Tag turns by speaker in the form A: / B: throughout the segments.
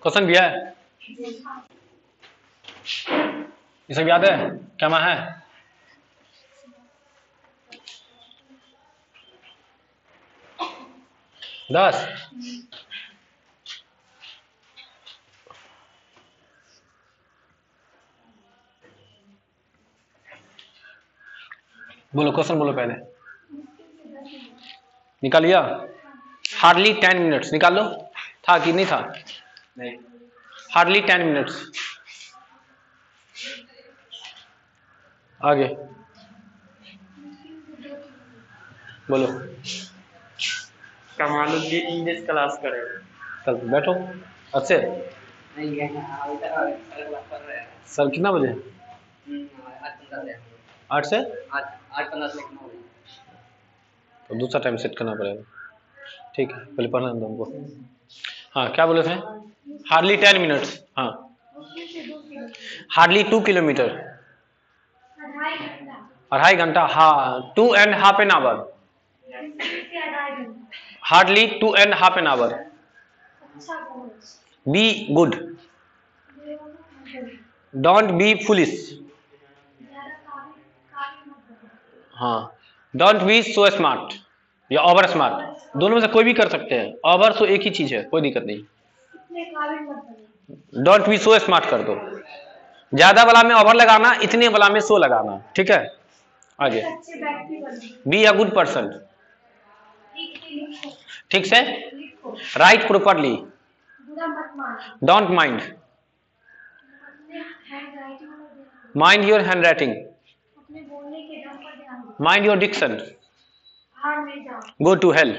A: Question भी है, ये सब याद है? क्या माँ है? दस। बोलो क्वेश्चन बोलो पहले। निकाल लिया? हार्डली 10 मिनट्स निकाल लो। था कि नहीं था? नहीं। Hardly 10 minutes. आगे बोलो।
B: कमालुद्दीन इंग्लिश क्लास करेगा
A: कल बैठो अच्छे। सर कितना बजे? 8 से
B: 8:15
A: तो दूसरा टाइम सेट करना पड़ेगा। ठीक है, पहले पढ़ना दो हमको। हाँ क्या बोले थे? Hardly 10 minutes. हाँ हार्डली 2 किलोमीटर, 2.5 घंटा। हाँ 2.5 an hour. Hardly 2.5 an hour. Be good, don't be foolish. हाँ डोंट बी सो स्मार्ट या ओवर स्मार्ट, दोनों में से कोई भी कर सकते हैं। ओवर सो एक ही चीज है, कोई दिक्कत नहीं। डोंट बी सो स्मार्ट कर दो, ज्यादा वाला में ओवर लगाना, इतने वाला में सो लगाना। ठीक है आगे। बी अ गुड पर्सन, ठीक से write properly, don't mind, mind your hand writing, mind your diction, go to hell,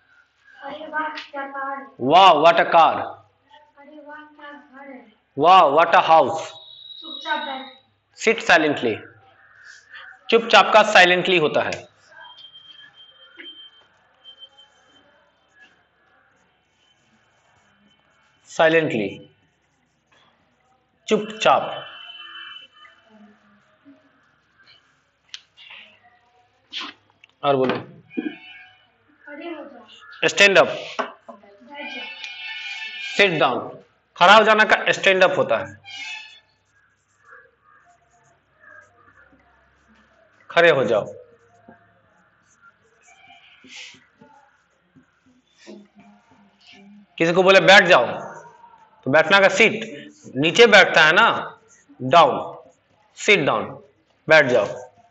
A: वाह व्हाट अ कार, वाह what a house, sit silently, चुपचाप का साइलेंटली होता है। साइलेंटली, चुपचाप। और बोलो। Stand up, sit down. खड़ा हो जाना का स्टैंड अप होता है। खड़े हो जाओ। किसी को बोले बैठ जाओ तो बैठना का सीट, नीचे बैठता है ना, डाउन, सिट डाउन, बैठ जाओ।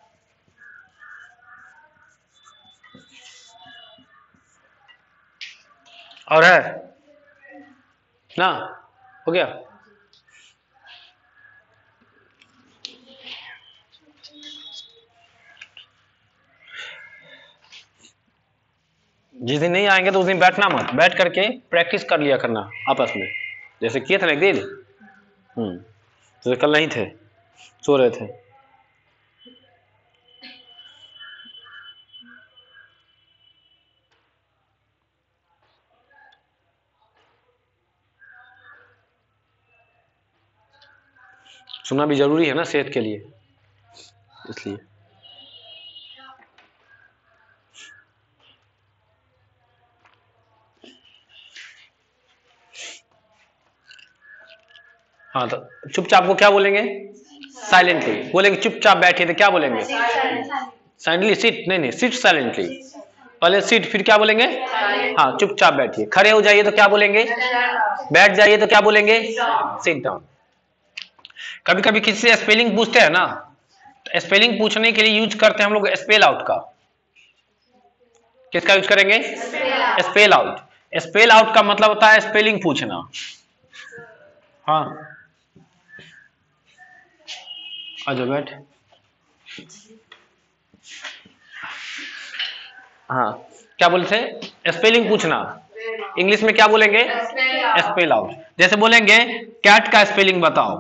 A: और है ना? हो गया? जिस दिन नहीं आएंगे तो उस दिन बैठना मत, बैठ करके प्रैक्टिस कर लिया करना आपस में, जैसे किए थे ना एक दिन। तो कल नहीं थे, सो रहे थे। सुनना भी जरूरी है ना सेहत के लिए, इसलिए। हाँ तो चुपचाप को क्या बोलेंगे? साइलेंटली बोलेंगे। चुपचाप बैठिए तो क्या बोलेंगे? साइलेंटली सिट, नहीं सिट साइलेंटली। पहले सिट फिर क्या बोलेंगे? हाँ चुपचाप बैठिए। खड़े हो जाइए तो क्या बोलेंगे? बैठ जाइए तो क्या बोलेंगे? Sit down. कभी कभी किसी से स्पेलिंग पूछते हैं ना, तो स्पेलिंग पूछने के लिए यूज करते हैं हम लोग स्पेल आउट का। किसका यूज करेंगे? Spell out. स्पेल आउट का मतलब होता है स्पेलिंग पूछना। हाँ आजा बैठ। हाँ क्या बोले थे? स्पेलिंग पूछना। इंग्लिश में क्या बोलेंगे? Spell out. जैसे बोलेंगे कैट का स्पेलिंग बताओ,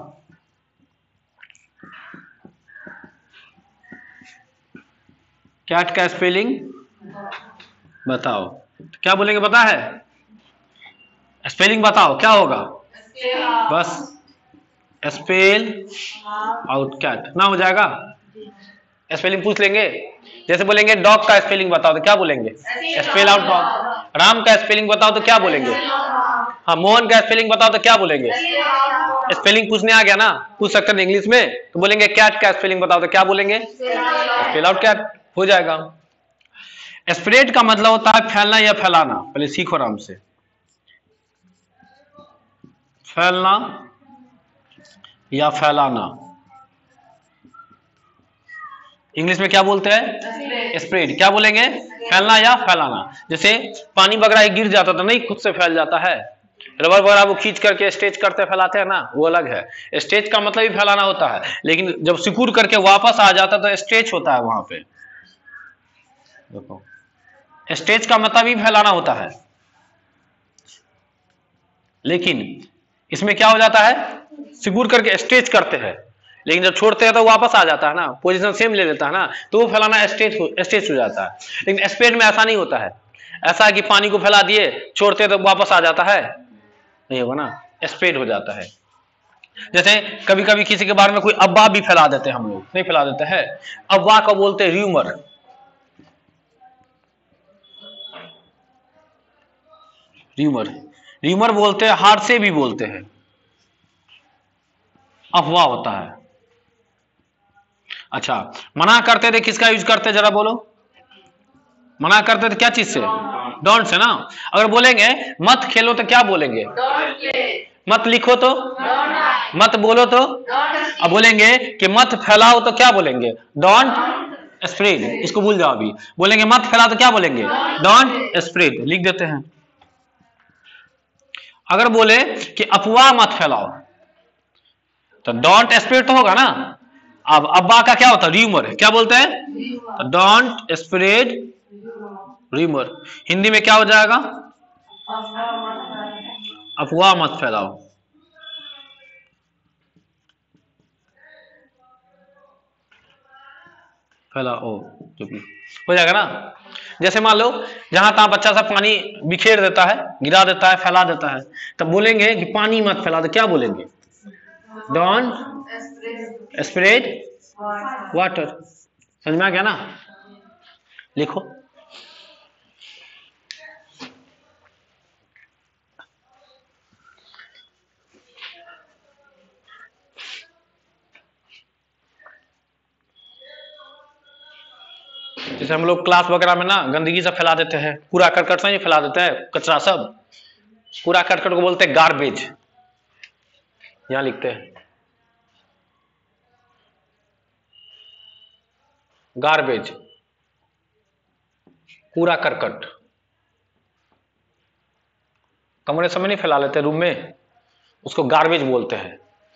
A: कैट का स्पेलिंग बताओ, तो क्या बोलेंगे? पता है? स्पेलिंग बताओ, क्या होगा? बस स्पेल आउट कैट ना हो जाएगा। स्पेलिंग पूछ लेंगे। जैसे बोलेंगे डॉग का स्पेलिंग बताओ तो क्या बोलेंगे? Spell out dog. राम का स्पेलिंग बताओ तो क्या बोलेंगे? हाँ, मोहन का स्पेलिंग बताओ तो क्या बोलेंगे? स्पेलिंग पूछने आ गया ना, पूछ सकते हैं इंग्लिश में, तो बोलेंगे कैट का स्पेलिंग बताओ तो क्या बोलेंगे? स्पेल आउट कैट, हो जाएगा। स्प्रेड का मतलब होता है फैलना या फैलाना। पहले सीखो आराम से। फैलना या फैलाना इंग्लिश में क्या बोलते हैं? स्प्रेड। क्या बोलेंगे? फैलना या फैलाना। जैसे पानी वगैरह गिर जाता तो नहीं खुद से फैल जाता है, रबर वगैरह वो खींच करके स्ट्रेच करते फैलाते हैं ना, वो अलग है। स्ट्रेच का मतलब ही फैलाना होता है, लेकिन जब सिकुड़ करके वापस आ जाता तो स्ट्रेच होता है वहां पे। देखो, स्ट्रेच का मतलब ही फैलाना होता है, लेकिन इसमें क्या हो जाता है? सिकुड़ करके स्ट्रेच करते हैं, लेकिन जब छोड़ते हैं तो वापस आ जाता है ना, पोजीशन सेम ले लेता है ना, तो वो फैलाना स्ट्रेच हो जाता है। लेकिन स्प्रेड में ऐसा नहीं होता है। ऐसा है कि पानी को फैला दिए, छोड़ते तो वापस आ जाता है, नहीं होगा ना, स्प्रेड हो जाता है। जैसे कभी कभी किसी के बारे में कोई अफवाह भी फैला देते हैं हम लोग, नहीं फैला देते हैं? अफवाह को बोलते हैं र्यूमर। र्यूमर र्यूमर बोलते हैं, हार से भी बोलते हैं, अफवाह होता है। अच्छा, मना करते थे किसका यूज करते जरा बोलो? मना करते थे क्या चीज से? डोंट से ना। अगर बोलेंगे मत खेलो तो क्या बोलेंगे? मत लिखो तो? मत बोलो तो? अब बोलेंगे कि मत फैलाओ तो क्या बोलेंगे? Don't spread. इसको भूल जाओ अभी। बोलेंगे मत फैलाओ तो क्या बोलेंगे? Don't spread. लिख देते हैं। अगर बोले कि अफवाह मत फैलाओ तो डोंट स्प्रेड तो होगा ना। अब अफवाह का क्या होता है? र्यूमर। क्या बोलते हैं? Don't spread rumour. हिंदी में क्या हो जाएगा? अफवाह मत फैलाओ। फैलाओ जो भी हो जाएगा ना। जैसे मान लो जहां तहां बच्चा सा पानी बिखेर देता है, गिरा देता है, फैला देता है, तब बोलेंगे कि पानी मत फैला, तो क्या बोलेंगे? Don't spread water. समझ में आ गया ना? लिखो। जैसे हम लोग क्लास वगैरह में ना गंदगी सब फैला देते हैं, कूड़ा करकट से फैला देते हैं, कचरा सब, कूड़ा करकट को बोलते हैं गार्बेज। यहां लिखते हैं गार्बेज, कूड़ा करकट। कमरे समय नहीं फैला लेते रूम में, उसको गार्बेज बोलते हैं।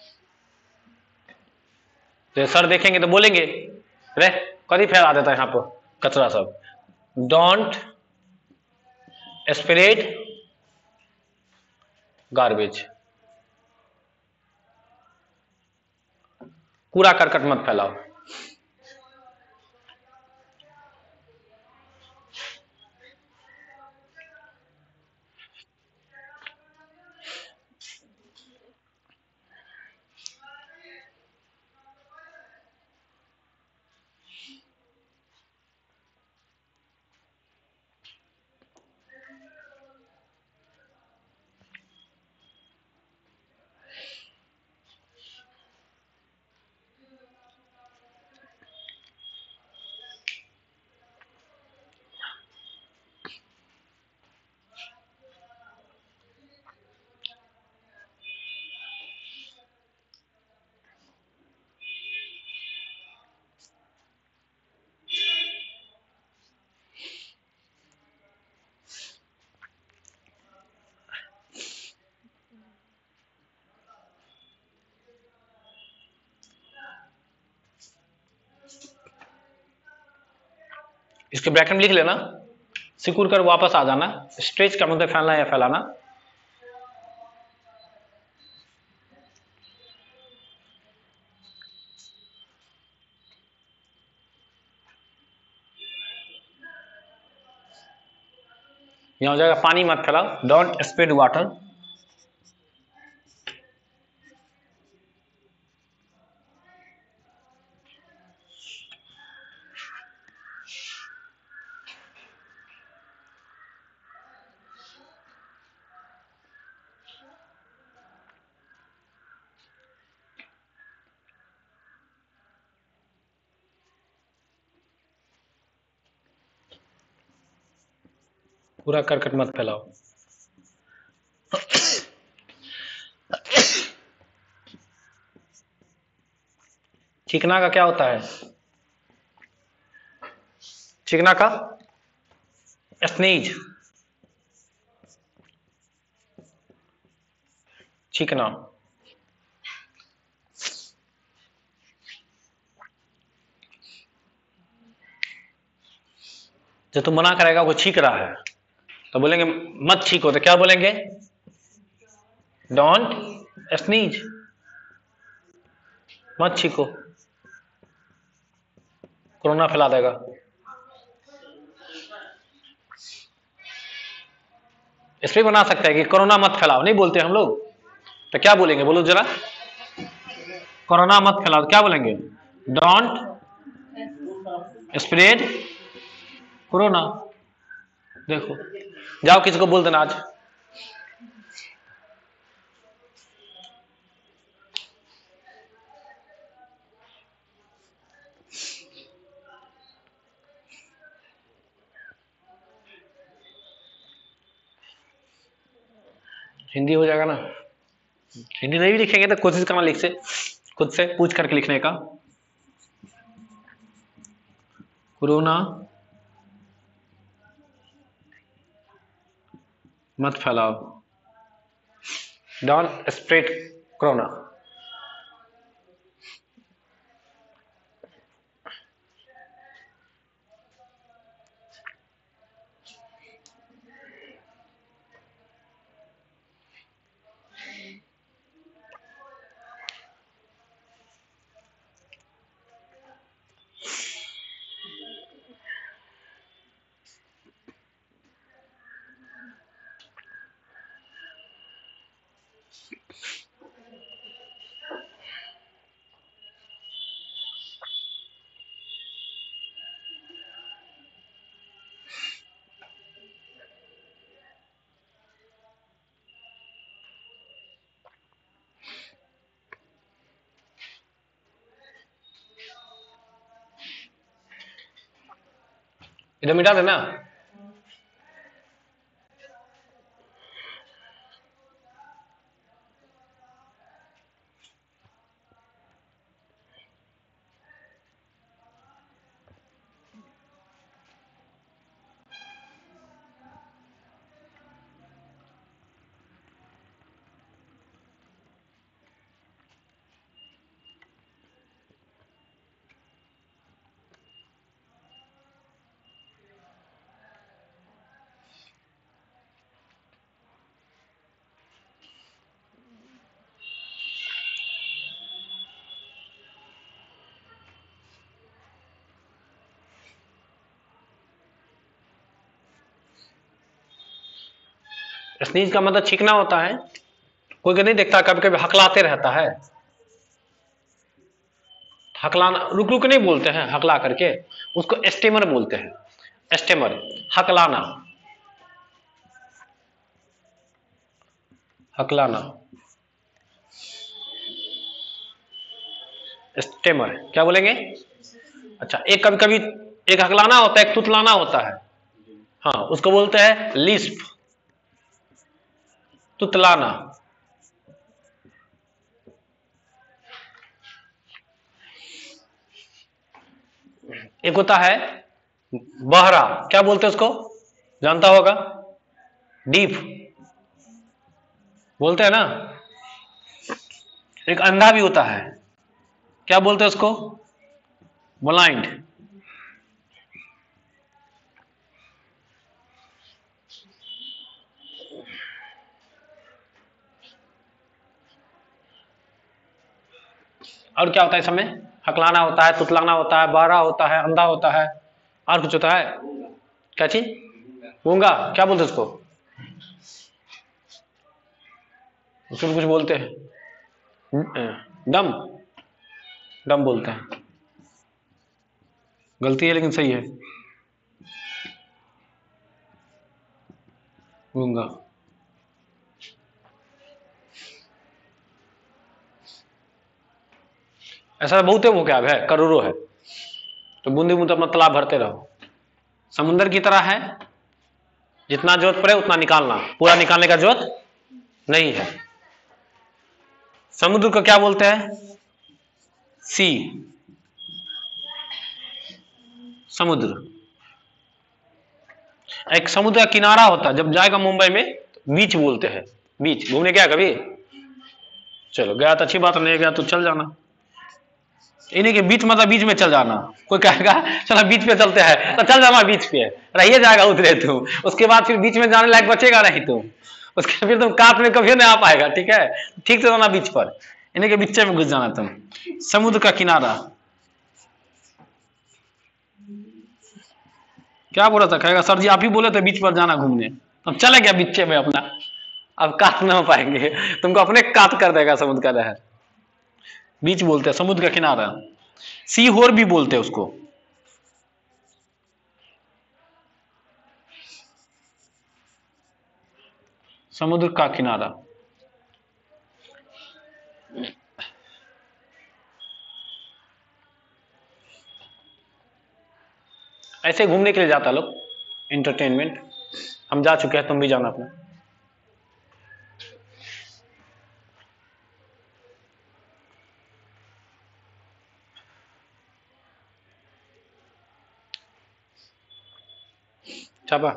A: तो सर देखेंगे तो बोलेंगे रे कभी फैला देता है यहाँ पर कचरा सब। Don't spread garbage. कूड़ा करकट मत फैलाओ। इसके ब्रैकेट में लिख लेना, सिकुड़ कर वापस आ जाना। स्ट्रेच का मतलब फैलना या फैलाना। यहां हो जाएगा पानी मत फैलाओ, डोंट स्प्रेड वाटर। पूरा करकट मत फैलाओ। चिकना का क्या होता है? चिकना का स्नीज, चिकना। जो तुम मना करेगा वो छींक रहा है तो बोलेंगे मत छींको, तो क्या बोलेंगे? डोंट स्नीज, मत छींको, कोरोना फैला देगा। इसलिए बना सकते हैं कि कोरोना मत फैलाओ, नहीं बोलते हम लोग, तो क्या बोलेंगे बोलो जरा? कोरोना मत फैलाओ, क्या बोलेंगे? Don't spread corona. देखो, जाओ किसी को बोल देना आज। हिंदी हो जाएगा ना? हिंदी नहीं भी लिखेंगे तो कोशिश करना लिख से, खुद से पूछ करके लिखने का। कोरोना मत फैलाओ, डोंट स्प्रेड कोरोना। इधर मिटा देना। स्नीज का मतलब छींकना होता है। कोई नहीं देखता, कभी कभी हकलाते रहता है। हकलाना, रुक रुक नहीं बोलते हैं, हकला करके उसको स्टेमर बोलते हैं। स्टेमर, हकलाना, हकलाना, स्टेमर क्या बोलेंगे? अच्छा, एक कभी कभी एक हकलाना होता है, एक तुतलाना होता है। हाँ, उसको बोलते हैं लिस्प, तुतलाना। एक होता है बहरा, क्या बोलते हैं उसको? जानता होगा, डीप बोलते हैं ना। एक अंधा भी होता है, क्या बोलते हैं उसको? ब्लाइंड। और क्या होता है इसमें? हकलाना होता है, तुतलाना होता है, बहरा होता है, अंधा होता है, और कुछ होता है? क्या चीज? गूंगा, क्या बोलते हैं उसको? उसको कुछ बोलते हैं, डम, डम बोलते हैं। गलती है लेकिन सही है, गूंगा। ऐसा बहुत हो गया है, करोड़ों है। तो बूंदी बूंद अपना तालाब भरते रहो, समुंदर की तरह है। जितना जरूरत पड़े उतना निकालना, पूरा निकालने का जरूरत नहीं है। समुद्र को क्या बोलते हैं? सी, समुद्र। एक समुद्र का किनारा होता है, जब जाएगा मुंबई में बीच बोलते हैं। बीच घूमने गया कभी? चलो गया तो अच्छी बात, नहीं गया तो चल जाना। इन्हीं के बीच मतलब बीच में चल जाना। कोई कहेगा चलो बीच पे चलते हैं, तो चल जाना बीच पे, रहिए जाएगा उतरे तुम, उसके बाद फिर बीच में जाने लायक बचेगा नहीं तुम, उसके फिर तुम काट में कभी नहीं आ पाएगा। ठीक है, ठीक से जाना बीच पर, इन्हीं के बीच में घुस जाना तुम। समुद्र का किनारा क्या बोला था? कहेगा सर जी आप ही बोले थे बीच पर जाना घूमने, तो चले गया बीच में अपना, अब काट नहीं हो पाएंगे, तुमको अपने काट कर देगा समुद्र का लहर। बीच बोलते हैं समुद्र का किनारा। सी होर भी बोलते हैं उसको। समुद्र का किनारा। ऐसे घूमने के लिए जाता लोग, एंटरटेनमेंट। हम जा चुके हैं, तुम भी जाना अपना। छापा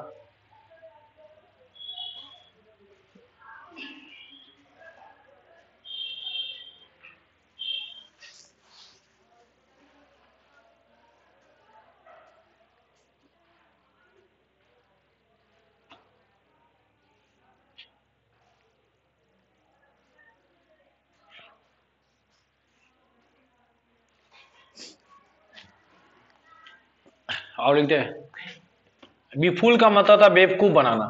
A: और लिखते हैं बेफूल का मतलब था बेवकूफ बनाना।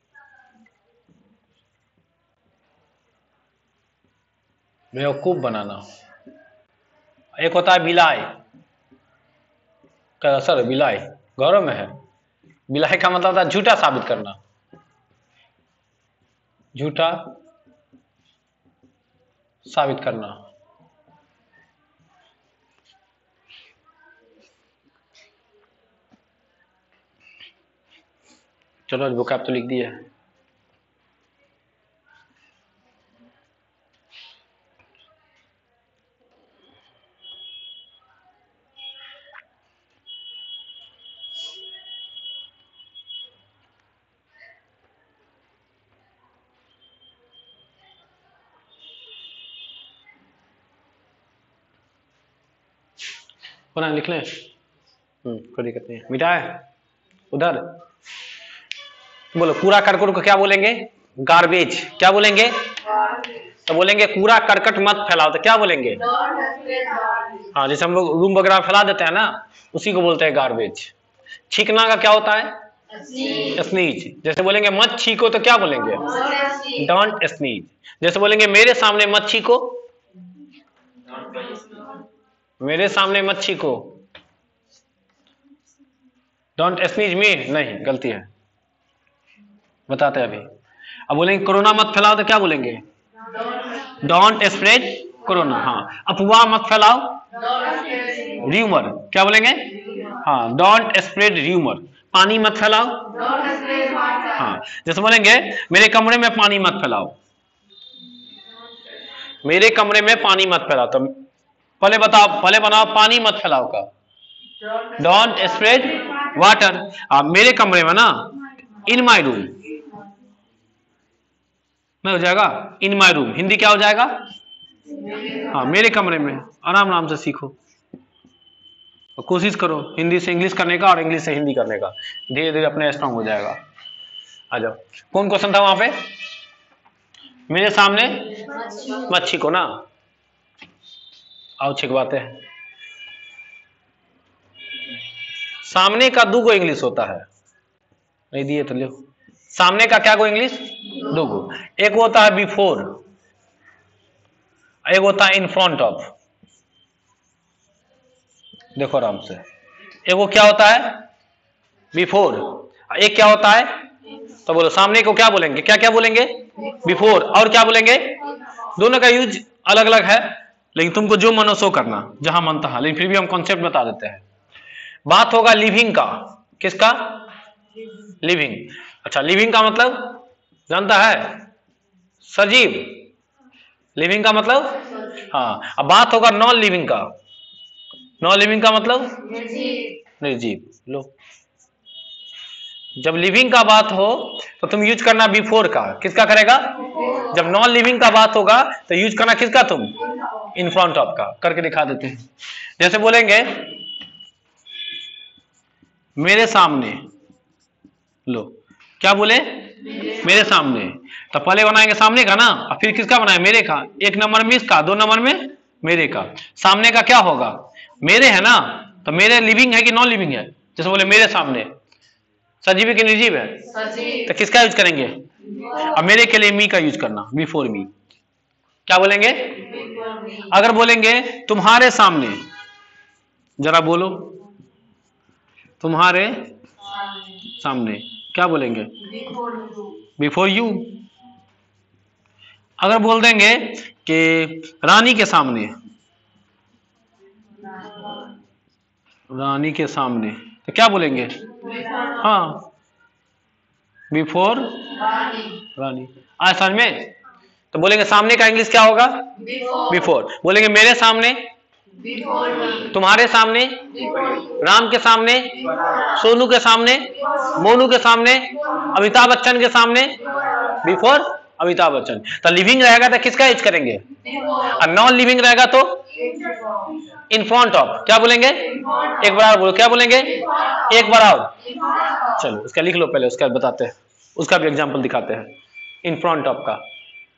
A: बेवकूफ बनाना। एक होता है बिलाई। क्या सर बिलाई गौरव में है? बिलाई का मतलब था झूठा साबित करना। झूठा साबित करना। चलो वोकैब तो लिख दिया है। होना लिख लें, कोई दिक्कत नहीं है। मिटाए उधर बोलो। कूड़ा करकट को क्या बोलेंगे? गार्बेज। क्या बोलेंगे? तो बोलेंगे कूड़ा करकट मत फैलाओ, तो क्या बोलेंगे? हाँ, जैसे हम लोग रूम वगैरह फैला देते हैं ना, उसी को बोलते हैं गार्बेज। छींकना का क्या होता है? स्नीज। जैसे बोलेंगे मत छींको तो क्या बोलेंगे? Don't sneeze. जैसे बोलेंगे मेरे सामने मत छींको, मेरे सामने मत छींको। डोंट स्नीज में नहीं, गलती है, बताते हैं अभी। अब बोलेंगे कोरोना मत फैलाओ तो क्या बोलेंगे? Don't spread corona. हाँ, अफवाह मत फैलाओ, र्यूमर। क्या बोलेंगे? हाँ, डोंट स्प्रेड र्यूमर। पानी मत फैलाओ, हाँ, जैसे बोलेंगे मेरे कमरे में पानी मत फैलाओ, मेरे कमरे में पानी मत फैलाओ। तो पहले बताओ, पहले बनाओ पानी मत फैलाओ का, डोंट स्प्रेड वाटर। मेरे कमरे में ना, इन माई रूम में हो जाएगा, इन माई रूम। हिंदी क्या हो जाएगा? हाँ, मेरे कमरे में। आराम आराम से सीखो, कोशिश करो हिंदी से इंग्लिश करने का और इंग्लिश से हिंदी करने का, धीरे धीरे अपने स्ट्रांग हो जाएगा। आ जाओ, कौन क्वेश्चन था वहां पे? मेरे सामने मच्छी को ना। आओ अच्छी बात है। सामने का दो गो इंग्लिश होता है, नहीं दिए तो लो। सामने का क्या गो इंग्लिश? दो गो। एक होता है बिफोर, एक होता है इन फ्रंट ऑफ। देखो आराम से, एक वो क्या होता है? बिफोर। एक क्या होता है? तो बोलो सामने को क्या बोलेंगे? क्या क्या बोलेंगे? बिफोर। और क्या बोलेंगे? दोनों का यूज अलग अलग है, लेकिन तुमको जो मन हो सो करना, जहां मन तहां, लेकिन फिर भी हम कॉन्सेप्ट बता देते हैं। बात होगा लिविंग का। किसका? लिविंग। अच्छा, लिविंग का मतलब जानता है? सजीव। लिविंग का मतलब? हाँ। अब बात होगा नॉन लिविंग का। नॉन लिविंग का मतलब? निर्जीव। लो, जब लिविंग का बात हो तो तुम यूज करना बिफोर का। किसका करेगा? जब नॉन लिविंग का बात होगा तो यूज करना किसका तुम? इन फ्रंट ऑफ का। करके दिखा देते हैं। जैसे बोलेंगे मेरे सामने। लो, क्या बोले? मेरे सामने। तो पहले बनाएंगे सामने का ना, और फिर किसका बनाए? मेरे का। एक नंबर में इसका, दो नंबर में मेरे का। सामने का क्या होगा? मेरे है ना, तो मेरे लिविंग है कि नॉन लिविंग है? जैसे बोले मेरे सामने, सजीव के निर्जीव है? तो किसका यूज करेंगे? अब मेरे के लिए मी का यूज करना, बिफोर मी। क्या बोलेंगे? अगर बोलेंगे तुम्हारे सामने, जरा बोलो, तुम्हारे सामने, क्या बोलेंगे? Before you. अगर बोल देंगे कि रानी के सामने, रानी के सामने, तो क्या बोलेंगे? हाँ, बिफोर रानी। आज समझ में? तो बोलेंगे सामने का इंग्लिश क्या होगा? बिफोर। बोलेंगे मेरे सामने, तुम्हारे सामने, राम के सामने, सोनू के सामने, मोनू के सामने, अमिताभ बच्चन के सामने, बिफोर अमिताभ बच्चन। तो लिविंग रहेगा तो किसका यूज करेंगे? और नॉन लिविंग रहेगा तो इन फ्रंट ऑफ। क्या बोलेंगे? एक बार और बोलो, क्या बोलेंगे? एक बार और। चलो इसका लिख लो पहले, उसका बताते हैं, उसका भी एग्जांपल दिखाते हैं इन फ्रंट ऑफ का।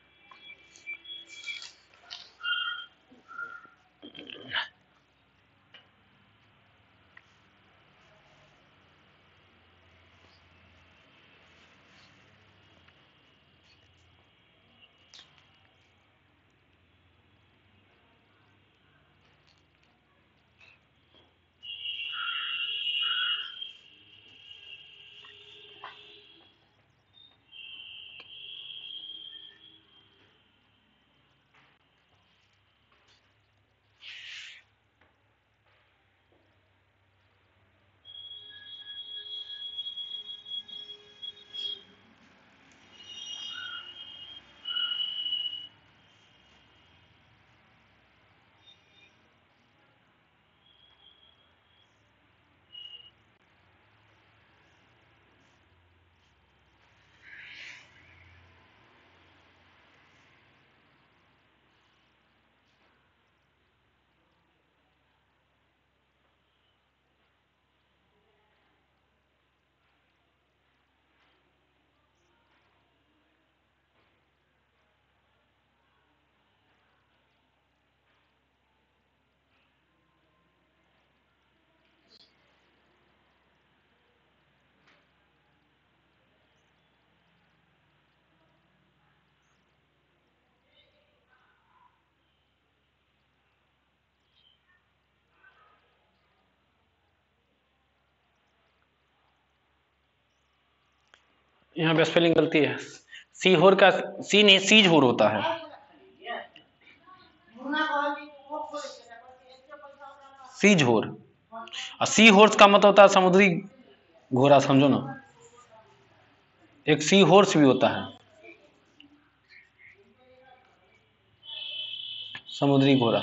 A: यहाँ पे स्पेलिंग गलती है। सीहोर का सी नहीं, सीजहोर होता है। सीजहोर। और सी हॉर्स का मतलब होता है समुद्री घोड़ा, समझो ना। एक सी हॉर्स भी होता है, समुद्री घोड़ा।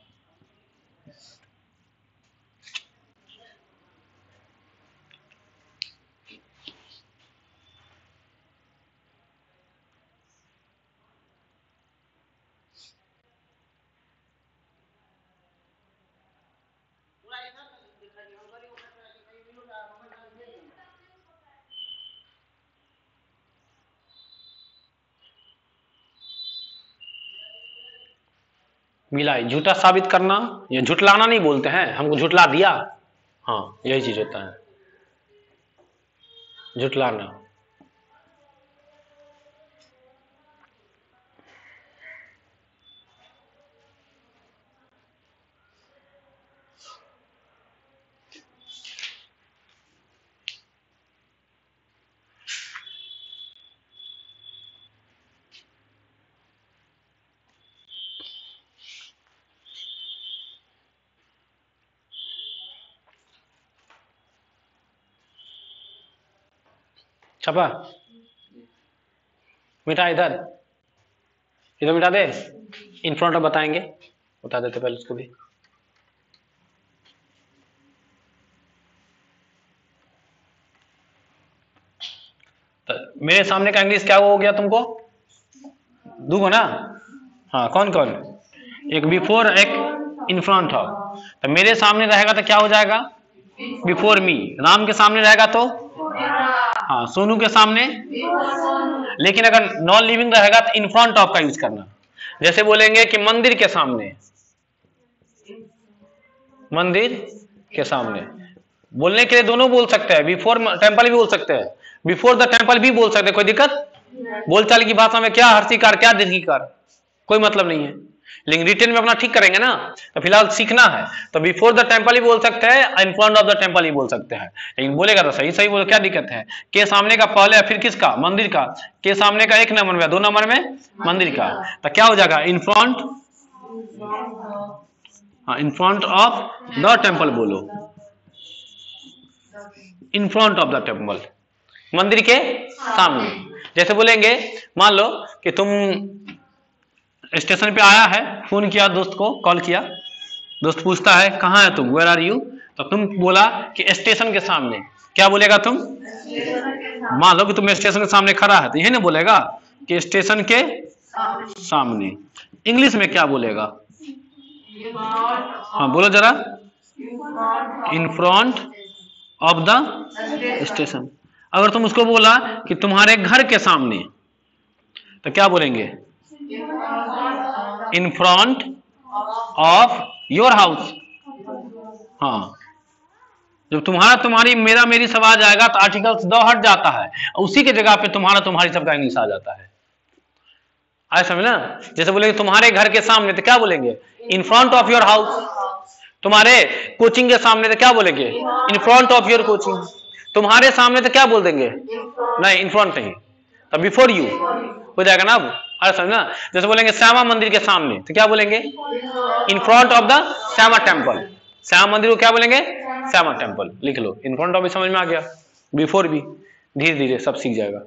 A: मिलाई, झूठा साबित करना या झुटलाना नहीं बोलते हैं, हमको झुटला दिया। हाँ, यही चीज होता है, झुटलाना। छपा, मिटा इधर मिटा दे, इन फ्रंट ऑफ बताएंगे, बता देते पहले उसको भी। तो मेरे सामने का इंग्लिश क्या हो गया तुमको, दूगो ना, हाँ कौन कौन, एक बिफोर एक इन फ्रंट ऑफ। तो मेरे सामने रहेगा तो क्या हो जाएगा, बिफोर मी। राम के सामने रहेगा तो, हाँ सोनू के सामने, लेकिन अगर नॉन लिविंग रहेगा तो इन फ्रंट ऑफ का यूज करना। जैसे बोलेंगे कि मंदिर के सामने, मंदिर के सामने बोलने के लिए दोनों बोल सकते हैं, बिफोर टेम्पल भी बोल सकते हैं, बिफोर द टेम्पल भी बोल सकते हैं, कोई दिक्कत। बोलचाल की भाषा में क्या हर्षिकार क्या दीर्घिकार, कोई मतलब नहीं है, लेकिन रिटर्न में अपना ठीक करेंगे ना। तो फिलहाल सीखना है, तो बिफोर द टेम्पल ही बोल सकते हैं, in front of the temple ही बोल सकते हैं, लेकिन बोलेगा तो सही सही बोलो, क्या दिक्कत है। के सामने का पहले फिर किसका, मंदिर का, के सामने का 1 नंबर में 2 नंबर में मंदिर का, तो क्या हो जाएगा इन फ्रंट, हाँ in front of the temple बोलो, in front of the temple, मंदिर के सामने। जैसे बोलेंगे मान लो कि तुम स्टेशन पे आया है, फोन किया दोस्त को, कॉल किया, दोस्त पूछता है कहाँ है तुम, वेयर आर यू, तो तुम बोला कि स्टेशन के सामने, क्या बोलेगा तुम, मान लो कि तुम स्टेशन के सामने खड़ा है तो यही ना बोलेगा कि स्टेशन के सामने। इंग्लिश में क्या बोलेगा, हाँ बोलो जरा, in front of the station. अगर तुम उसको बोला कि तुम्हारे घर के सामने, तो क्या बोलेंगे, in front of your house. हाँ जब तुम्हारा तुम्हारी मेरा मेरी सब आ जाएगा तो आर्टिकल्स द हट जाता है, उसी के जगह पे तुम्हारा तुम्हारी सबका इंग्लिश आ जाता है। आए समझ ना। जैसे बोलेंगे तुम्हारे घर के सामने तो क्या बोलेंगे, in front of your house. तुम्हारे कोचिंग के सामने तो क्या बोलेंगे, in front of your coaching. तुम्हारे सामने तो क्या बोल देंगे, नहीं इन फ्रंट नहीं, तो बिफोर यू हो जाएगा ना। अब अरे समझना, जैसे बोलेंगे श्यामा मंदिर के सामने तो क्या बोलेंगे, in front of the Shyama temple. Shyama मंदिर को क्या बोलेंगे, श्यामा टेम्पल। लिख लो, इन फ्रंट ऑफ भी समझ में आ गया, बिफोर भी, धीरे धीरे सब सीख जाएगा।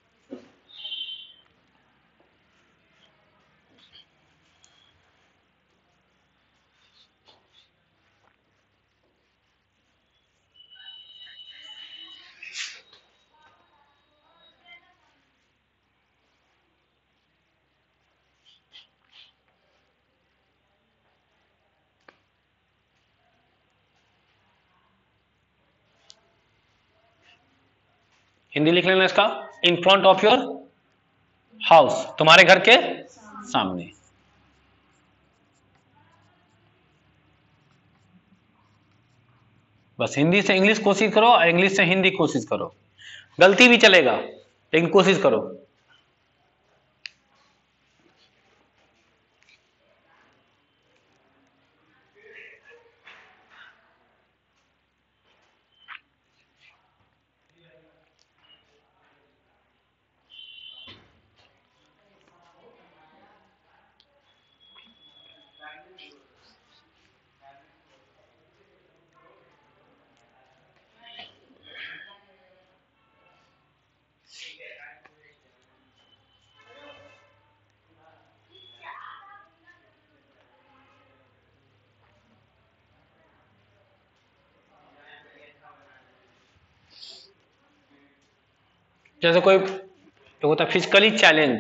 A: हिंदी लिख लेना इसका, in front of your house, तुम्हारे घर के सामने। बस हिंदी से इंग्लिश कोशिश करो, इंग्लिश से हिंदी कोशिश करो, गलती भी चलेगा लेकिन कोशिश करो। जैसे कोई तो होता है फिजिकली चैलेंज,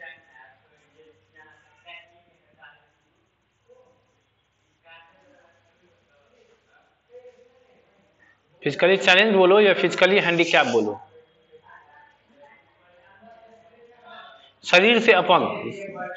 A: फिजिकली चैलेंज बोलो या फिजिकली हैंडीकैप बोलो, शरीर से अपंग,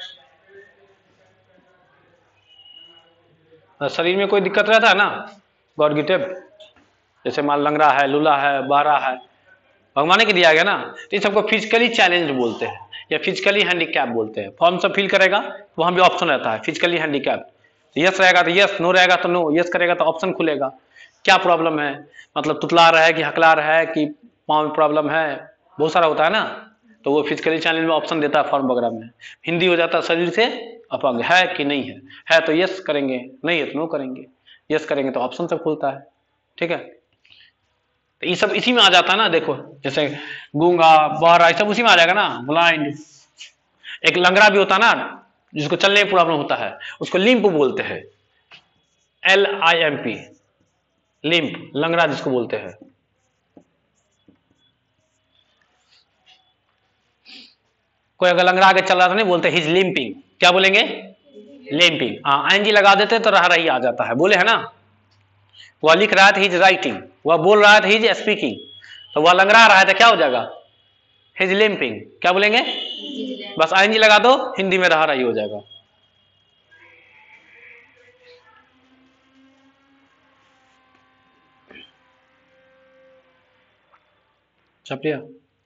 A: शरीर में कोई दिक्कत रहता है ना, गॉड गिफ्टेड, जैसे मान लंगड़ा है, लूला है, बहरा है, भगवान के दिया गया ना, तो इन सबको फिजिकली चैलेंज बोलते हैं या फिजिकली हैंडीकैप बोलते हैं। फॉर्म सब फिल करेगा तो वहां भी ऑप्शन रहता है फिजिकली हैंडीकैप, यस रहेगा तो यस, नो रहेगा तो नो, यस करेगा तो ऑप्शन खुलेगा क्या प्रॉब्लम है, मतलब तुतला रहा है कि हकला रहा है कि पाँव में प्रॉब्लम है, बहुत सारा होता है ना, तो वो फिजिकली चैलेंज में ऑप्शन देता है फॉर्म वगैरह में। हिंदी हो जाता है शरीर से अपंग है कि नहीं है तो यस करेंगे, नहीं है तो नो करेंगे, यस करेंगे तो ऑप्शन सब खुलता है। ठीक है, तो ये सब इसी में आ जाता है ना। देखो जैसे गूंगा, बहरा, ये सब उसी में आ जाएगा ना। ब्लाइंड, एक लंगड़ा भी होता है ना जिसको चलने में प्रॉब्लम होता है, उसको लिम्प बोलते हैं, LIMP, लिम्प, लंगड़ा जिसको बोलते हैं। कोई अगर लंगड़ा आगे चल रहा तो नहीं बोलते हिज लिम्पिंग, क्या बोलेंगे? लिम्पिंग। हाँ, ING लगा देते तो रहा रही आ जाता है, बोले है ना। वह लिख रहा था हिज राइटिंग, वह बोल रहा था हिज स्पीकिंग, तो वह लंगड़ा रहा है तो क्या हो जाएगा? He's limping. क्या बोलेंगे? बस ING लगा दो, हिंदी में रहा रही हो जाएगा। चपिया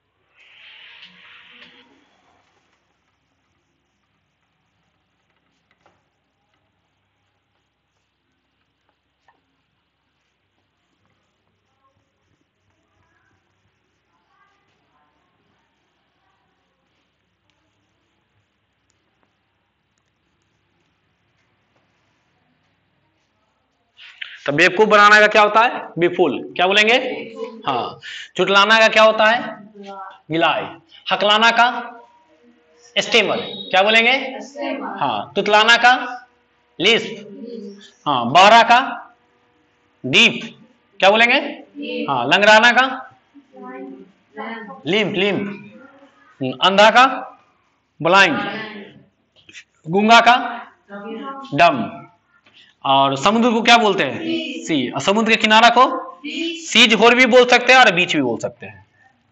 A: तो बेवकूफ बनाना का क्या होता है? बेफुल। क्या बोलेंगे? हाँ। चुटलाना का क्या होता है? गिलाई। हकलाना का? स्टेमर। क्या बोलेंगे? हाँ। तुतलाना का? लिस्प। हाँ। बहरा का? डीप। क्या बोलेंगे? हाँ। लंगड़ाना का? Limp, limp. अंधा का? ब्लाइंड। गूंगा का? डम। और समुद्र को क्या बोलते हैं? सी। और समुद्र के किनारा को? सीज होर भी बोल सकते हैं और बीच भी बोल सकते हैं।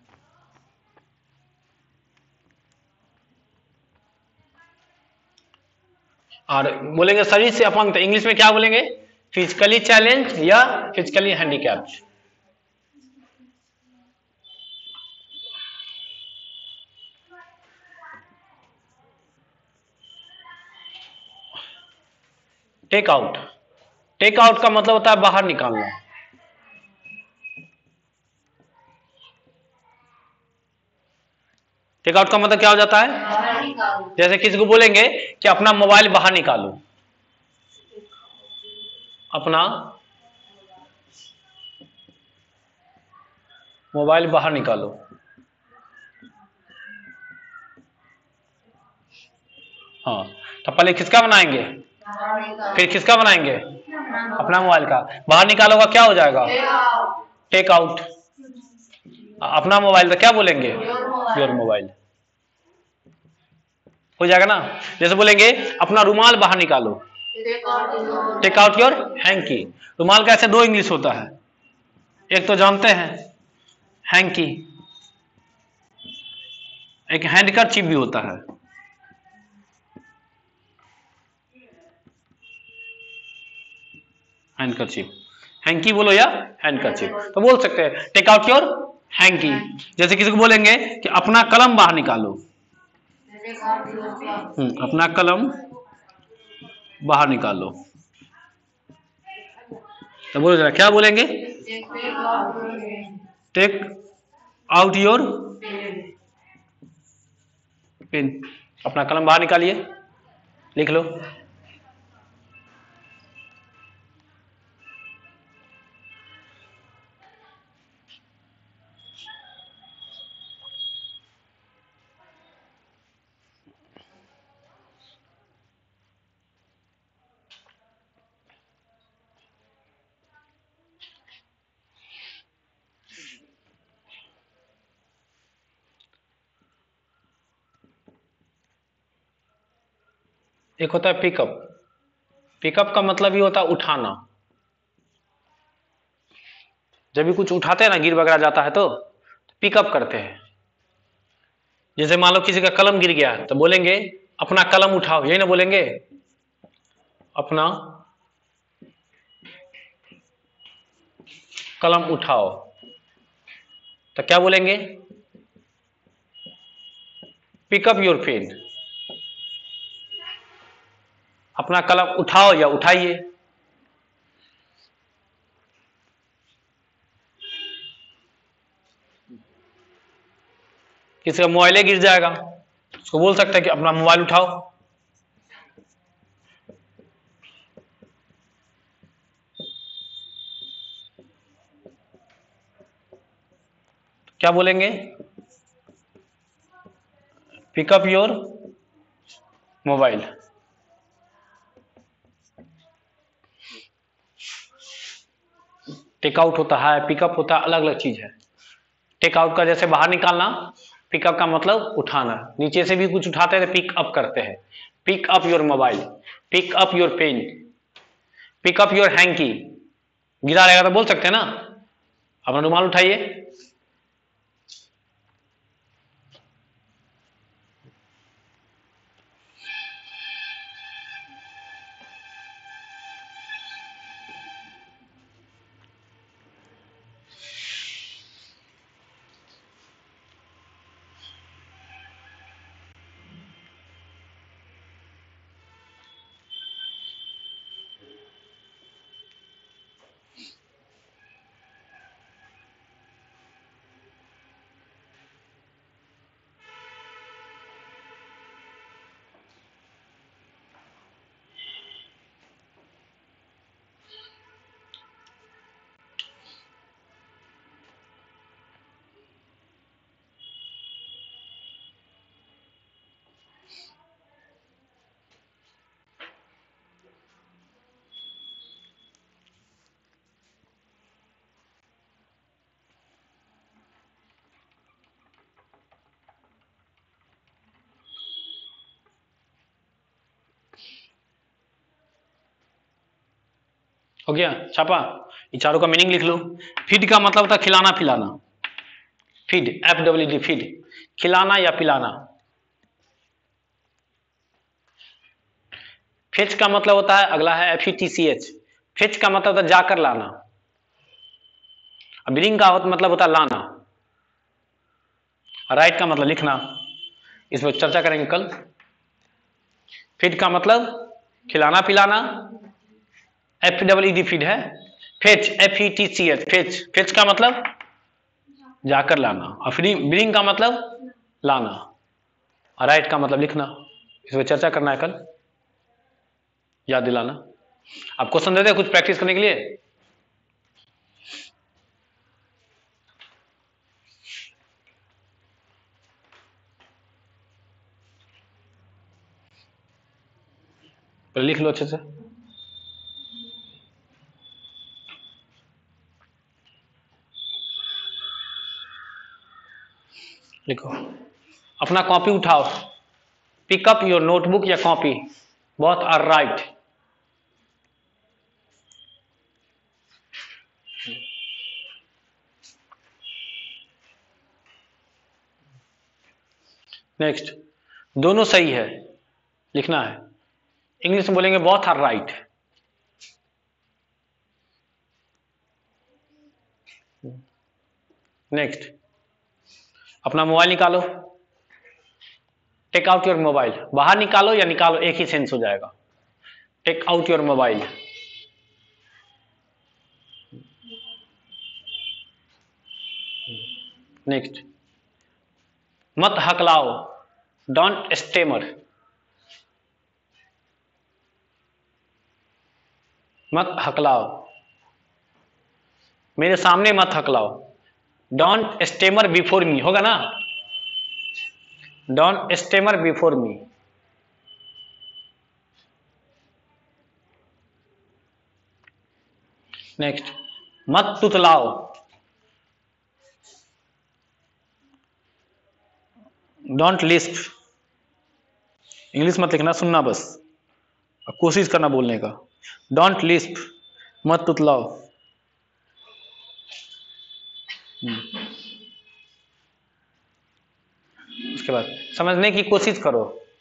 A: और बोलेंगे शरीर से अपंग, तो इंग्लिश में क्या बोलेंगे? फिजिकली चैलेंज या physically handicapped. Take out. Take out का मतलब होता है बाहर निकालना। टेक आउट का मतलब क्या हो जाता है? जैसे किसी को बोलेंगे कि अपना मोबाइल बाहर निकालो, अपना मोबाइल बाहर निकालो। हाँ, तो पहले किसका बनाएंगे, फिर किसका बनाएंगे? अपना मोबाइल का। बाहर निकालोगा क्या हो जाएगा? Take out. अपना मोबाइल तो क्या बोलेंगे? योर मोबाइल हो जाएगा ना। जैसे बोलेंगे अपना रुमाल बाहर निकालो, टेक आउट योर हैंकी। रुमाल का ऐसे दो इंग्लिश होता है, एक तो जानते हैं हैंकी, एक हैंडकरचीफ भी होता है। हैंडकरचीफ, हैंकी बोलो या हैंडकरचीफ, तो बोल सकते हैं टेक आउट योर हैंकी। जैसे किसी को बोलेंगे कि अपना कलम बाहर निकालो, अपना कलम बाहर निकालो, तो बोलो जरा क्या बोलेंगे? Take out your pen. अपना कलम बाहर निकालिए, लिख लो। एक होता है पिकअप। पिकअप का मतलब ही होता है उठाना। जब भी कुछ उठाते हैं ना, गिर वगैरह जाता है तो पिकअप करते हैं। जैसे मान लो किसी का कलम गिर गया तो बोलेंगे अपना कलम उठाओ, यही ना बोलेंगे? अपना कलम उठाओ, तो क्या बोलेंगे? Pick up your pen. अपना कलम उठाओ या उठाइए। किसी का मोबाइल गिर जाएगा, उसको बोल सकते हैं कि अपना मोबाइल उठाओ। क्या बोलेंगे? Pick up your mobile. टेकआउट होता है, पिकअप होता है, अलग अलग चीज है। टेकआउट का जैसे बाहर निकालना, पिकअप का मतलब उठाना, नीचे से भी कुछ उठाते हैं तो पिक अप करते हैं। Pick up your mobile, pick up your pen, pick up your hanky. गिरा रहेगा तो बोल सकते हैं ना, अपना रुमाल उठाइए। हो गया छापा? इन चारों का मीनिंग लिख लो। फीड का मतलब होता है खिलाना पिलाना। फीड, FWD, फीड, खिलाना या पिलाना। फेच का मतलब होता है, अगला है FETCH। फेच का मतलब होता है जाकर लाना। ब्रिंग का मतलब होता है लाना। राइट का मतलब लिखना। इस पर चर्चा करेंगे कल। फीड का मतलब खिलाना पिलाना, FWD फीड है। फेच, FETCH, फेच, फेच का मतलब जाकर लाना। और ब्रिंग का मतलब लाना। और राइट का मतलब लिखना। इस पर चर्चा करना है कल, याद दिलाना। आप क्वेश्चन देते हैं कुछ प्रैक्टिस करने के लिए? लिख लो अच्छे से। लिखो, अपना कॉपी उठाओ। पिकअप योर नोटबुक या copy, both are right. Next, दोनों सही है लिखना है। इंग्लिश में बोलेंगे बोथ आर राइट। नेक्स्ट, अपना मोबाइल निकालो। टेक आउट योर मोबाइल, बाहर निकालो या निकालो एक ही सेंस हो जाएगा। Take out your mobile. Next, मत हकलाओ, डोंट स्टेमर। मत हकलाओ, मेरे सामने मत हकलाओ। डोंट स्टेमर बिफोर मी होगा ना, don't stammer before me. Next, मत तुतलाओ, डोंट लिस्प। इंग्लिश मत लिखना, सुनना बस, कोशिश करना बोलने का। डोंट लिस्प, मत तुतलाओ। उसके बाद समझने की कोशिश करो।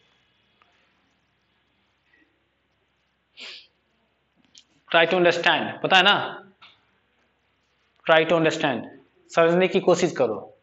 A: ट्राई टू अंडरस्टैंड, पता है ना, ट्राई टू अंडरस्टैंड, समझने की कोशिश करो।